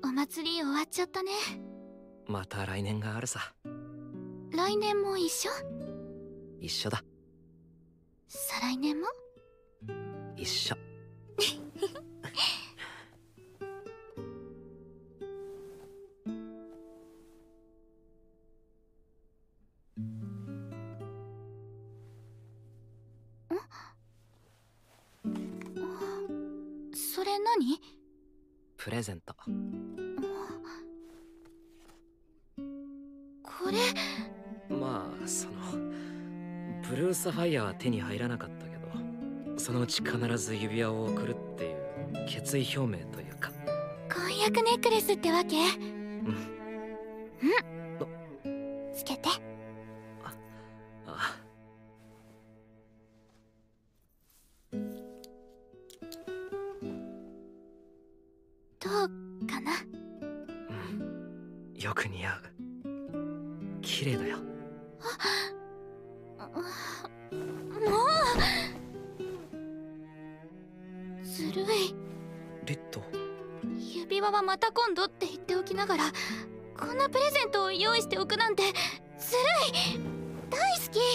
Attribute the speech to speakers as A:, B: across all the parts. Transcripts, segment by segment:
A: お祭り終わっちゃったね。
B: また来年があるさ。
A: 来年も一緒？
B: 一緒だ。
A: 再来年も
B: 一緒。
A: それ何？
B: プレゼント。
A: これ。
B: まあブルーサファイアは手に入らなかったけど、そのうち必ず指輪を贈るっていう決意表明というか。
A: 婚約ネックレスってわけ？
B: うん。
A: つけて。
B: あ。
A: どうかな？
B: うん。よく似合う。綺麗だよ。
A: もうずるい。
B: リット。
A: 指輪はまた今度って言っておきながら、こんなプレゼントを用意しておくなんてずるい。大好き。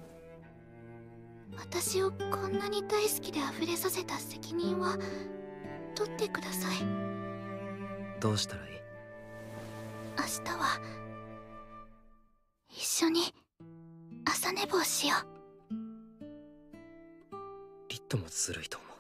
A: 私をこんなに大好きで溢れさせた責任は取ってください。
B: どうしたらいい？
A: 明日は一緒に朝寝坊しよう。
B: リットもずるいと思う。